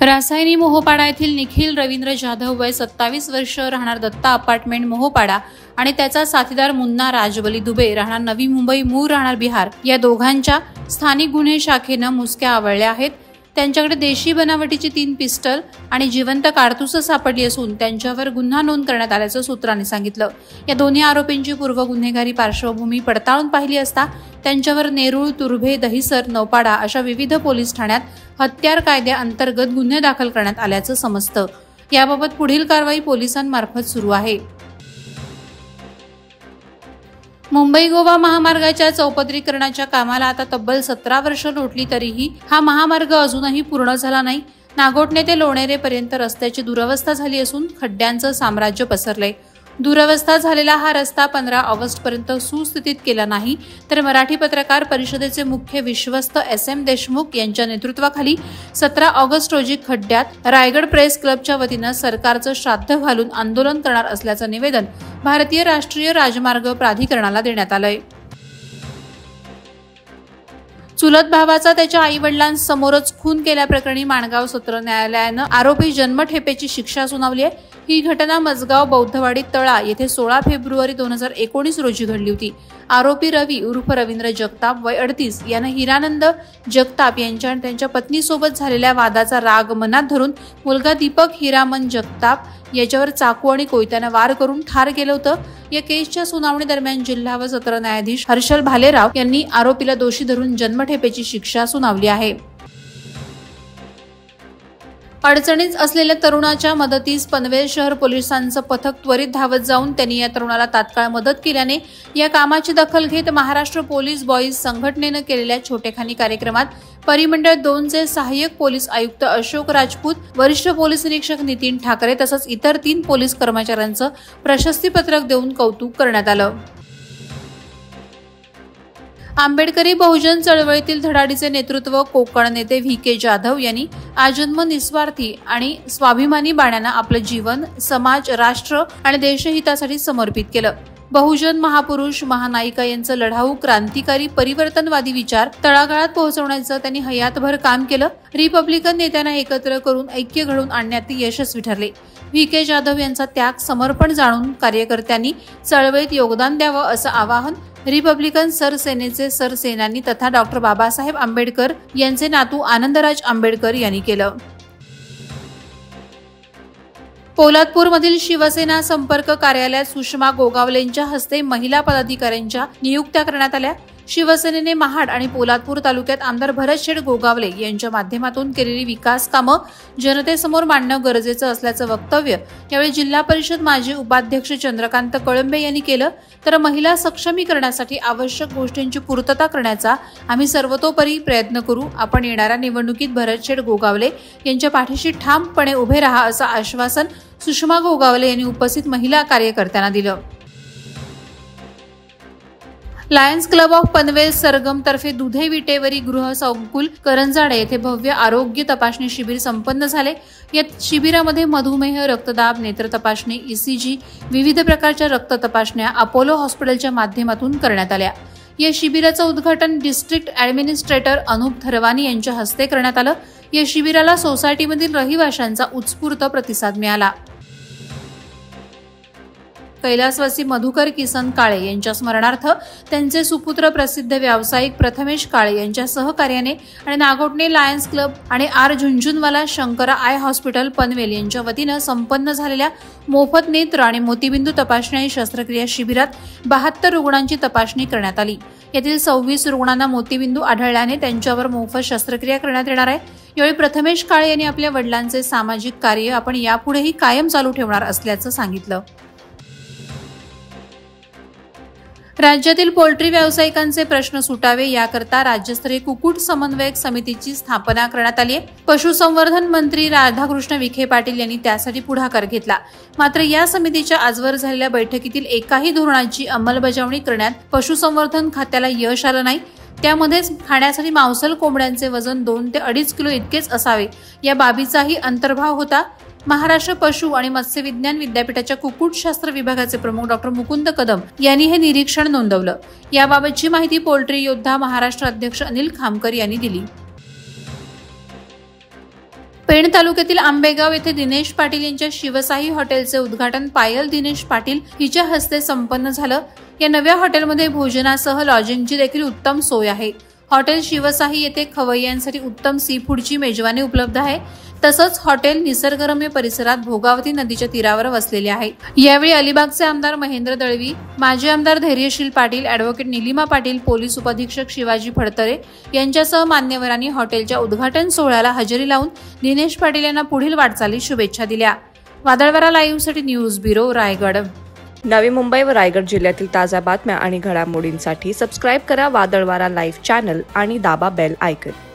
रासायनी मोहोपाडा येथील निखिल रवींद्र जाधव वय 27 वर्ष राहणार दत्ता अपार्टमेंट मोहोपाडा आणि त्याचा साथीदार मुन्ना राजबली दुबे राहणार नवी मुंबई मूळ राहणार बिहार या दोघांच्या स्थानिक गुन्हे शाखेनं मुसक्या आवळल्या आहेत। त्यांच्याकडे देशी बनावटीची 3 पिस्टल आणि जिवंत कारतूस सापडली असून त्यांच्यावर गुन्हा नोंद करण्यात आल्याचं सूत्रांनी सांगितलं। या दोन्ही आरोपींची पूर्व गुन्हेगारी पार्श्वभूमी पडताळून पाहिली असता त्यांच्यावर नेरूळ, तुर्भे, दहिसर, नौपाडा अशा विविध पोलीस ठाण्यात हत्यार कायद्याअंतर्गत गुन्हे दाखल करण्यात आल्याचं समजतं। याबाबत पुढील कारवाई पोलिसांमार्फत सुरू आहे। मुंबई गोवा महामार्गाच्या चौपदरीकरणाच्या कामाला आता तब्बल 17 वर्ष लोटली तरीही हा महामार्ग अजूनही पूर्ण झाला नाही। नागोठणे ते लोणेरेपर्यंत रस्त्याची दुरवस्था झाली असून खड्ड्यांचं साम्राज्य पसरलंय। दुरवस्था झालेला हा रस्ता 15 ऑगस्टपर्यंत सुस्थितीत केला नाही तर मराठी पत्रकार परिषदेचे मुख्य विश्वस्त SM देशमुख यांच्या नेतृत्वाखाली 17 ऑगस्ट रोजी खड्ड्यात रायगड प्रेस क्लबच्या वतीनं सरकारचं श्राद्ध घालून आंदोलन करणार असल्याचं निवेदन भारतीय राष्ट्रीय राजमार्ग प्राधिकरणाला देण्यात आलंय। चुलत भावाचा त्याच्या आई-वडिलांसमोरच खून केल्याप्रकरणी माणगाव सत्र न्यायालयानं आरोपी जन्मठेपेची शिक्षा सुनावली आहे। ही घटना मजगाव बौद्धवाडी तळा येथे 16 फेब्रुवारी 2019 रोजी घडली होती। आरोपी रवी उर्फ रवींद्र जगताप वय 38 यानं हिरानंद जगताप यांच्या आणि त्यांच्या पत्नीसोबत झालेल्या वादाचा राग मनात धरून मुलगा दीपक हिरामन जगताप याच्यावर चाकू आणि कोयत्याने वार करून ठार केलं होतं। या केसच्या सुनावणी दरम्यान जिल्हा व सत्र न्यायाधीश हर्षल भालेराव यांनी आरोपीला दोषी धरून जन्मठेपेची शिक्षा सुनावली आहे। अडचणीत असलेल्या तरुणाच्या मदतीस पनवेल शहर पोलिसांचं पथक त्वरित धावत जाऊन त्यांनी या तरुणाला तात्काळ मदत केल्याने या कामाची दखल घेत महाराष्ट्र पोलीस बॉईज संघटनेनं केलेल्या छोटेखानी कार्यक्रमात परिमंडळ 2 चे सहाय्यक पोलीस आयुक्त अशोक राजपूत, वरिष्ठ पोलीस निरीक्षक नितीन ठाकरे तसंच इतर 3 पोलीस कर्मचाऱ्यांचं प्रशस्तीपत्रक देऊन कौतुक करण्यात आलं। आंबेडकरी बहुजन चळवळीतील धडाडीचे नेतृत्व कोकण नेते VK जाधव यांनी आजन्म निस्वार्थी आणि स्वाभिमानी बाण्यानं आपलं जीवन समाज, राष्ट्र आणि देशहितासाठी समर्पित केलं। बहुजन महापुरुष महानायिका यांचं लढाऊ, क्रांतिकारी, परिवर्तनवादी विचार तळागाळात पोहोचवण्याचं त्यांनी हयातभर काम केलं। रिपब्लिकन नेत्यांना एकत्र करून ऐक्य घडवून आणण्यात ते यशस्वी ठरले। VK जाधव यांचा त्याग, समर्पण जाणून कार्यकर्त्यांनी चळवळीत योगदान द्यावं असं आवाहन रिपब्लिकन सरसेनेचे सरसेनानी तथा डॉ. बाबासाहेब आंबेडकर यांचे नातू आनंदराज आंबेडकर यांनी केलं। पोलादपूरमधील शिवसेना संपर्क कार्यालयात सुषमा गोगावलेंच्या हस्ते महिला पदाधिकाऱ्यांच्या नियुक्त्या करण्यात आल्या। शिवसेनेने महाड आणि पोलादपूर तालुक्यात आमदार भरतशेठ गोगावले यांच्या माध्यमातून केलेली विकास कामं जनतेसमोर मांडणं गरजेचं असल्याचं वक्तव्य यावेळी जिल्हा परिषद माजी उपाध्यक्ष चंद्रकांत कळंबे यांनी केलं। तर महिला सक्षमीकरणासाठी आवश्यक गोष्टींची पूर्तता करण्याचा आम्ही सर्वतोपरी प्रयत्न करू। आपण येणाऱ्या निवडणुकीत भरतशेठ गोगावले यांच्या पाठीशी ठामपणे उभे राहा असं आश्वासन सुषमा गोगावले यांनी उपस्थित महिला कार्यकर्त्यांना दिलं। लायन्स क्लब ऑफ पनवेल सरगम तर्फे दुधे विटेवरी गृह संकुल करंजाडे येथे भव्य आरोग्य तपासणी शिबिर संपन्न झाले। या शिबिरामध्ये मधुमेह, रक्तदाब, नेत्र तपासणी, ECG, विविध प्रकारच्या रक्त तपासण्या अपोलो हॉस्पिटलच्या माध्यमातून करण्यात आल्या। या शिबिराचं उद्घाटन डिस्ट्रिक्ट ॲडमिनिस्ट्रेटर अनूप थरवानी यांच्या हस्ते करण्यात आलं। या शिबिराला सोसायटीमधील रहिवाशांचा उत्स्फूर्त प्रतिसाद मिळाला। कैलासवासी मधुकर किसन काळे यांच्या स्मरणार्थ त्यांचे सुपुत्र प्रसिद्ध व्यावसायिक प्रथमेश काळे यांच्या सहकार्याने आणि नागोठणे लायन्स क्लब आणि R Jhunjhunwala Shankara eye hospital Panvel यांच्या वतीनं संपन्न झालेल्या मोफत नेत्र आणि मोतीबिंदू तपासणी आणि शस्त्रक्रिया शिबिरात 72 रुग्णांची तपासणी करण्यात आली। यातील 26 रुग्णांना मोतीबिंदू आढळल्याने त्यांच्यावर मोफत शस्त्रक्रिया करण्यात येणार आहे। यावेळी प्रथमेश काळे यांनी आपल्या वडिलांचे सामाजिक कार्य आपण यापुढेही कायम चालू ठेवणार असल्याचं सांगितलं। राज्यातील पोल्ट्री व्यावसायिकांचे प्रश्न सुटावे याकरता राज्यस्तरीय कुक्कुट समन्वयक समितीची स्थापना करण्यात आली आहे। पशुसंवर्धन मंत्री राधाकृष्ण विखे पाटील यांनी त्यासाठी पुढाकार घेतला। मात्र या समितीच्या आजवर झालेल्या बैठकीतील एकाही धोरणाची अंमलबजावणी करण्यात पशुसंवर्धन खात्याला यश आलं नाही। त्यामध्येच खाण्यासाठी मांसल कोंबड्यांचे वजन 2 ते 2.5 किलो इतकेच असावे या बाबीचाही अंतर्भाव होता। महाराष्ट्र पशु आणि मत्स्य विज्ञान विद्यापीठाच्या कुक्कुटशास्त्र विभागाचे प्रमुख डॉ. मुकुंद कदम यांनी हे निरीक्षण नोंदवलं। याबाबतची माहिती पोल्ट्री योद्धा महाराष्ट्र अध्यक्ष अनिल खामकर यांनी दिली। पेण तालुक्यातील आंबेगाव येथे दिनेश पाटील यांच्या शिवशाही हॉटेलचे उद्घाटन पायल दिनेश पाटील हिच्या हस्ते संपन्न झालं। या नव्या हॉटेलमध्ये भोजनासह लॉजिंगची देखील उत्तम सोय आहे। हॉटेल शिवशाही येथे खवय्यांसाठी उत्तम सी फूडची मेजवानी उपलब्ध आहे। तसंच हॉटेल निसर्गरम्य परिसरात भोगावती नदीच्या तीरावर वसलेले आहे। यावेळी अलिबागचे आमदार महेंद्र दळवी, माजी आमदार धैर्यशील पाटील, ॲडव्होकेट निलिमा पाटील, पोलीस उपअधीक्षक शिवाजी फडतरे यांच्यासह मान्यवरांनी हॉटेलच्या उद्घाटन सोहळ्याला हजेरी लावून दिनेश पाटील यांना पुढील वाटचालीस शुभेच्छा दिल्या। वादळवारा लाईव्हसाठी न्यूज ब्युरो, रायगड। नवी मुंबई व रायगड जिल्ह्यातील ताज्या बातम्या आणि घडामोडींसाठी सबस्क्राईब करा वादळवारा लाईव्ह चॅनल आणि दाबा बेल आयकॉन।